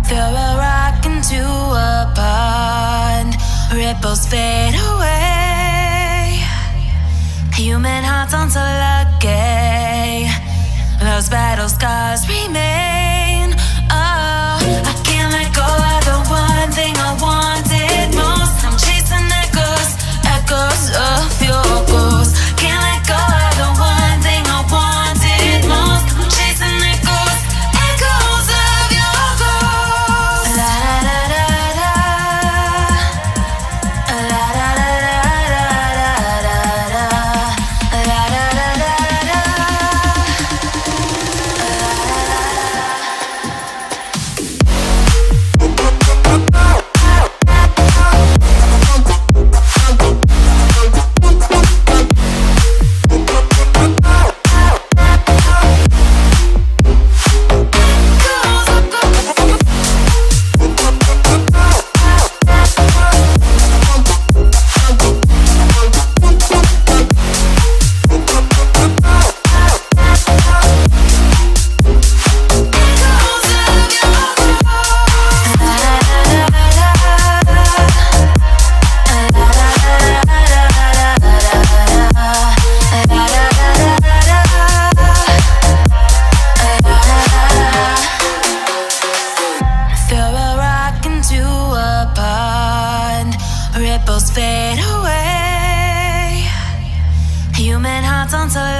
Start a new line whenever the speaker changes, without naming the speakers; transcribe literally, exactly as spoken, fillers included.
Throw a rock into a pond, ripples fade away. Human hearts aren't so lucky, those battle scars remain. Oh, I can't let go of the one thing I wanted most. I'm chasing echoes, echoes of your ghost. Can't let go of the one thing I wanted most. I'm chasing echoes, echoes of your ghost. La da da da da, la da da da da da, la da da da da. Ripples fade away. Human hearts aren't so